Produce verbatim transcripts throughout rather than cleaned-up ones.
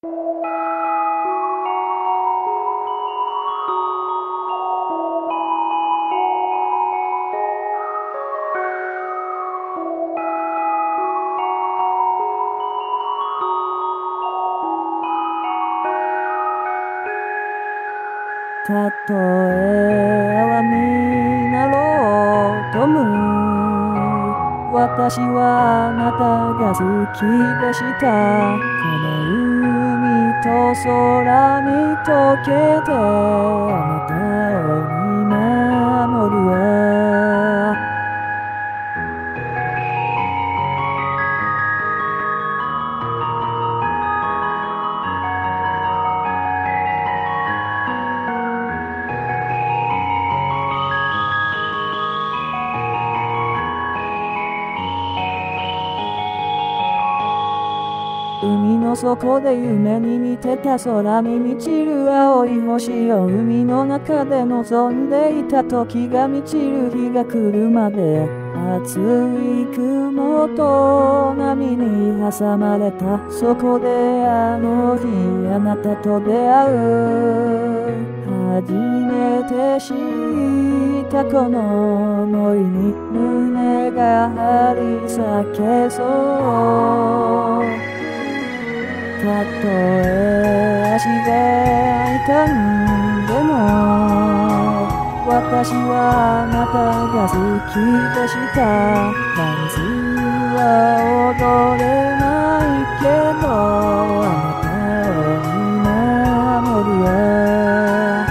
たとえ泡になろうとも私はあなたが好きでしたこの海と空に溶けてあなたを見守るわ海の底で夢に見てた空に満ちる青い星を海の中で望んでいた時が満ちる日が来るまで熱い雲と波に挟まれたそこであの日あなたと出会う初めて知ったこの想いに胸が張り裂けそうたとえ足で痛んでも私はあなたが好きでしたダンスは踊れないけどあなたを見守るわ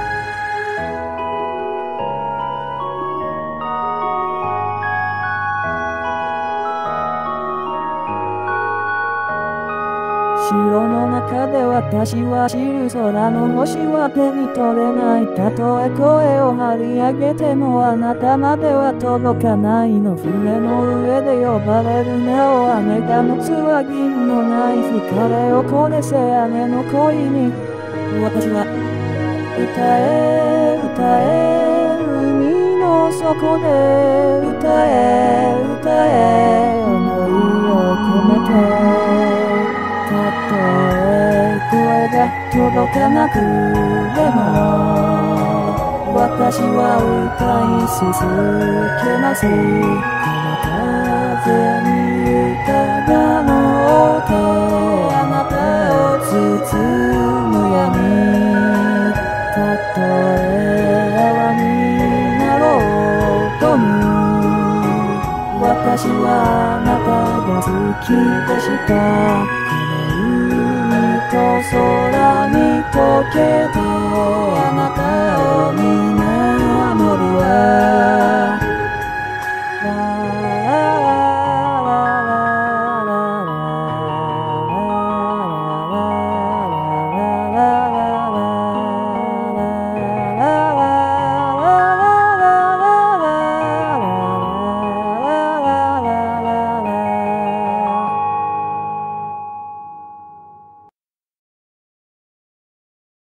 城の中で私は知る空の星は手に取れないたとえ声を張り上げてもあなたまでは届かないの船の上で呼ばれる名を姉が持つは銀のナイフ彼をこれせ姉の恋に私は歌え歌え海の底で歌え歌え思いを込めてたとえ声が届かなくても私は歌い続けますこの風に歌が乗ってあなたを包む闇たとえ泡になろうとも私はあなたが好きでした空に溶けて